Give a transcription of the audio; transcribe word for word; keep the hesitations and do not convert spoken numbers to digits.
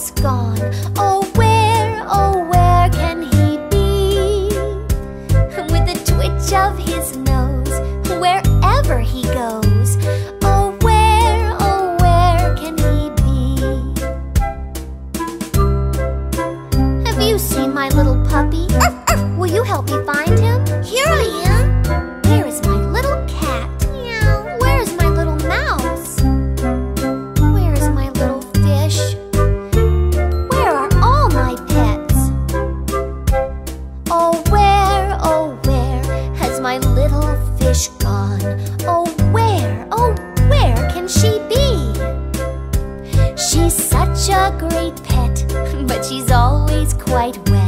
mouse gone? Oh, where, oh, where can he be? With a twitch of his nose, wherever he goes. Oh, where, oh, where can he be? Have you seen my little puppy? Will you help me find him? Here I am. Where is my little cat? Meow. Where is my little mouse? Where is my little fish? Where are all my pets? Oh, where, oh, where has my little fish gone? Oh, where, oh, where can she be? She's such a great pet, but she's always quite wet.